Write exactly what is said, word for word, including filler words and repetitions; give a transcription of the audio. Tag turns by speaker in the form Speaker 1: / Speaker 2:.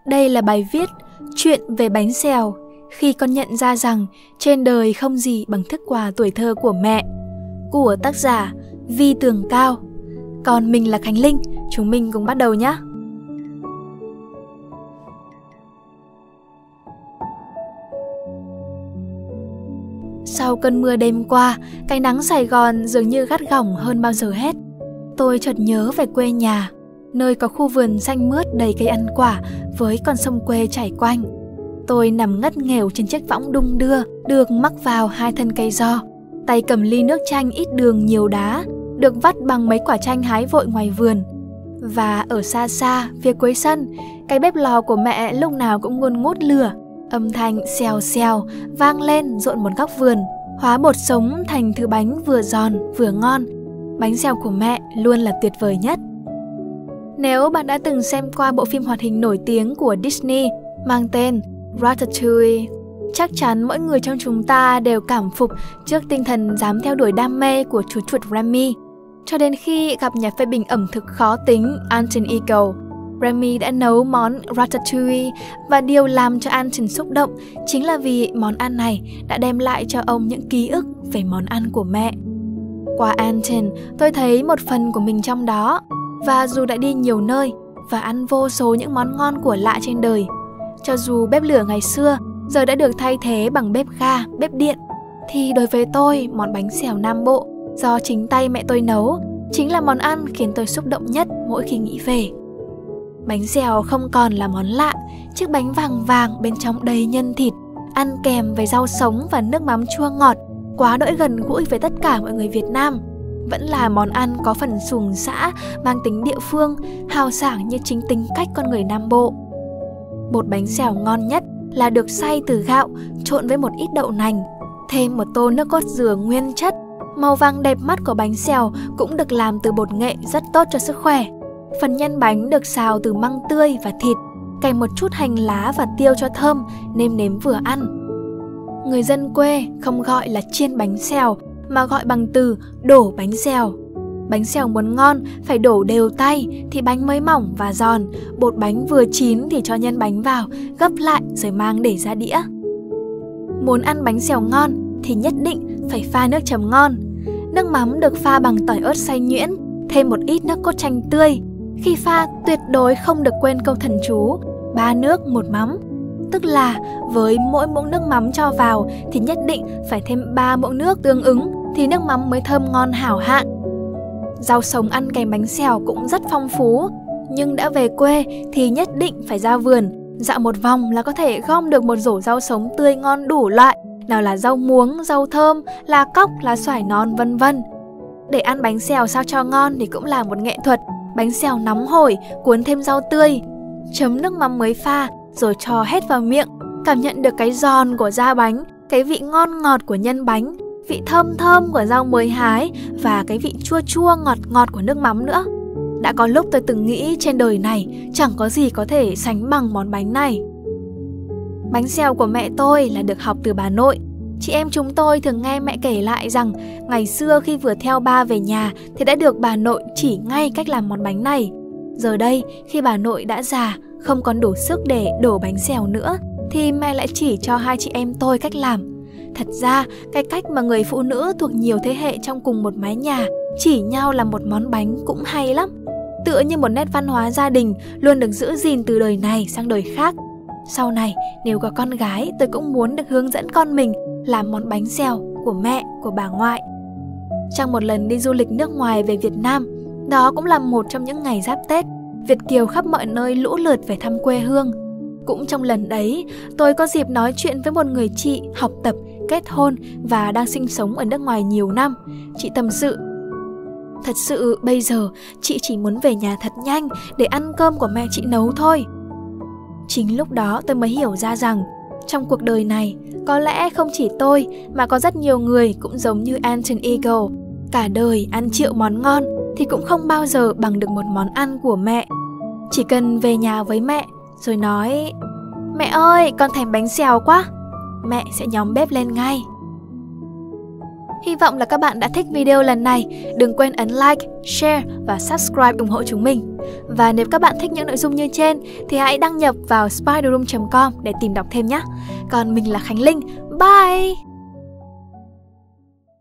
Speaker 1: Đây là bài viết Chuyện về bánh xèo khi con nhận ra rằng trên đời không gì bằng thức quà tuổi thơ của mẹ, của tác giả Vi Tường Cao. Còn mình là Khánh Linh, chúng mình cùng bắt đầu nhé. Sau cơn mưa đêm qua, cái nắng Sài Gòn dường như gắt gỏng hơn bao giờ hết. Tôi chợt nhớ về quê nhà, nơi có khu vườn xanh mướt đầy cây ăn quả với con sông quê chảy quanh. Tôi nằm ngất nghèo trên chiếc võng đung đưa, được mắc vào hai thân cây giò, tay cầm ly nước chanh ít đường nhiều đá, được vắt bằng mấy quả chanh hái vội ngoài vườn. Và ở xa xa, phía cuối sân, cái bếp lò của mẹ lúc nào cũng ngùn ngút lửa, âm thanh xèo xèo vang lên rộn một góc vườn, hóa bột sống thành thứ bánh vừa giòn vừa ngon. Bánh xèo của mẹ luôn là tuyệt vời nhất. Nếu bạn đã từng xem qua bộ phim hoạt hình nổi tiếng của Disney mang tên Ratatouille, chắc chắn mỗi người trong chúng ta đều cảm phục trước tinh thần dám theo đuổi đam mê của chú chuột Remy. Cho đến khi gặp nhà phê bình ẩm thực khó tính Anton Ego, Remy đã nấu món Ratatouille, và điều làm cho Anton xúc động chính là vì món ăn này đã đem lại cho ông những ký ức về món ăn của mẹ. Qua Anton, tôi thấy một phần của mình trong đó, và dù đã đi nhiều nơi và ăn vô số những món ngon của lạ trên đời, cho dù bếp lửa ngày xưa giờ đã được thay thế bằng bếp ga, bếp điện, thì đối với tôi, món bánh xèo Nam Bộ do chính tay mẹ tôi nấu chính là món ăn khiến tôi xúc động nhất mỗi khi nghĩ về. Bánh xèo không còn là món lạ, chiếc bánh vàng vàng bên trong đầy nhân thịt, ăn kèm với rau sống và nước mắm chua ngọt, quá đỗi gần gũi với tất cả mọi người Việt Nam. Vẫn là món ăn có phần xuồng xã, mang tính địa phương, hào sảng như chính tính cách con người Nam Bộ. Bột bánh xèo ngon nhất là được xay từ gạo, trộn với một ít đậu nành, thêm một tô nước cốt dừa nguyên chất. Màu vàng đẹp mắt của bánh xèo cũng được làm từ bột nghệ rất tốt cho sức khỏe. Phần nhân bánh được xào từ măng tươi và thịt, kèm một chút hành lá và tiêu cho thơm, nêm nếm vừa ăn. Người dân quê không gọi là chiên bánh xèo mà gọi bằng từ đổ bánh xèo. Bánh xèo muốn ngon phải đổ đều tay thì bánh mới mỏng và giòn, bột bánh vừa chín thì cho nhân bánh vào, gấp lại rồi mang để ra đĩa. Muốn ăn bánh xèo ngon thì nhất định phải pha nước chấm ngon. Nước mắm được pha bằng tỏi ớt xay nhuyễn, thêm một ít nước cốt chanh tươi. Khi pha tuyệt đối không được quên câu thần chú ba nước một mắm, tức là với mỗi muỗng nước mắm cho vào thì nhất định phải thêm ba muỗng nước tương ứng thì nước mắm mới thơm ngon hảo hạng. Rau sống ăn kèm bánh xèo cũng rất phong phú, nhưng đã về quê thì nhất định phải ra vườn, dạo một vòng là có thể gom được một rổ rau sống tươi ngon đủ loại, nào là rau muống, rau thơm, lá cóc, lá xoài non vân vân. Để ăn bánh xèo sao cho ngon thì cũng là một nghệ thuật. Bánh xèo nóng hổi, cuốn thêm rau tươi, chấm nước mắm mới pha, rồi cho hết vào miệng, cảm nhận được cái giòn của da bánh, cái vị ngon ngọt của nhân bánh, vị thơm thơm của rau mới hái và cái vị chua chua ngọt ngọt của nước mắm nữa. Đã có lúc tôi từng nghĩ trên đời này chẳng có gì có thể sánh bằng món bánh này. Bánh xèo của mẹ tôi là được học từ bà nội. Chị em chúng tôi thường nghe mẹ kể lại rằng ngày xưa khi vừa theo ba về nhà thì đã được bà nội chỉ ngay cách làm món bánh này. Giờ đây khi bà nội đã già, không còn đủ sức để đổ bánh xèo nữa, thì mẹ lại chỉ cho hai chị em tôi cách làm. Thật ra cái cách mà người phụ nữ thuộc nhiều thế hệ trong cùng một mái nhà chỉ nhau làm một món bánh cũng hay lắm. Tựa như một nét văn hóa gia đình luôn được giữ gìn từ đời này sang đời khác. Sau này nếu có con gái, tôi cũng muốn được hướng dẫn con mình làm món bánh xèo của mẹ, của bà ngoại. Trong một lần đi du lịch nước ngoài về Việt Nam, đó cũng là một trong những ngày giáp Tết, Việt kiều khắp mọi nơi lũ lượt về thăm quê hương. Cũng trong lần ấy, tôi có dịp nói chuyện với một người chị học tập, kết hôn và đang sinh sống ở nước ngoài nhiều năm. Chị tâm sự: thật sự bây giờ chị chỉ muốn về nhà thật nhanh để ăn cơm của mẹ chị nấu thôi. Chính lúc đó tôi mới hiểu ra rằng trong cuộc đời này, có lẽ không chỉ tôi mà có rất nhiều người cũng giống như Anton Ego. Cả đời ăn triệu món ngon thì cũng không bao giờ bằng được một món ăn của mẹ. Chỉ cần về nhà với mẹ rồi nói: mẹ ơi, con thèm bánh xèo quá, mẹ sẽ nhóm bếp lên ngay. Hy vọng là các bạn đã thích video lần này. Đừng quên ấn like, share và subscribe ủng hộ chúng mình. Và nếu các bạn thích những nội dung như trên thì hãy đăng nhập vào spiderroom chấm com để tìm đọc thêm nhé. Còn mình là Khánh Linh. Bye!